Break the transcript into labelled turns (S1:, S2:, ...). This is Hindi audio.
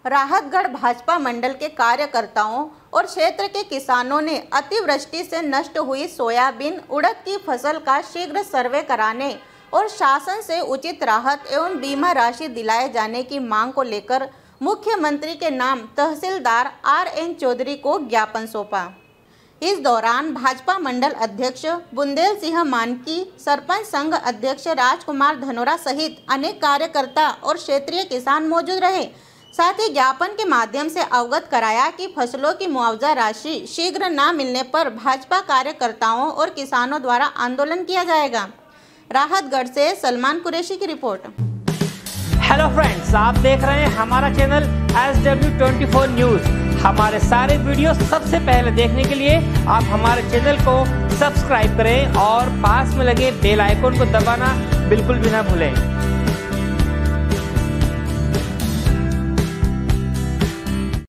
S1: राहतगढ़ भाजपा मंडल के कार्यकर्ताओं और क्षेत्र के किसानों ने अतिवृष्टि से नष्ट हुई सोयाबीन उड़द की फसल का शीघ्र सर्वे कराने और शासन से उचित राहत एवं बीमा राशि दिलाए जाने की मांग को लेकर मुख्यमंत्री के नाम तहसीलदार RN चौधरी को ज्ञापन सौंपा। इस दौरान भाजपा मंडल अध्यक्ष बुंदेल सिंह मानकी, सरपंच संघ अध्यक्ष राजकुमार धनोरा सहित अनेक कार्यकर्ता और क्षेत्रीय किसान मौजूद रहे। साथ ही ज्ञापन के माध्यम से अवगत कराया कि फसलों की मुआवजा राशि शीघ्र न मिलने पर भाजपा कार्यकर्ताओं और किसानों द्वारा आंदोलन किया जाएगा। राहतगढ़ से सलमान कुरैशी की रिपोर्ट।
S2: हेलो फ्रेंड्स, आप देख रहे हैं हमारा चैनल SW24 न्यूज। हमारे सारे वीडियो सबसे पहले देखने के लिए आप हमारे चैनल को सब्सक्राइब करें और पास में लगे बेल आइकन को दबाना बिल्कुल भी ना भूलें।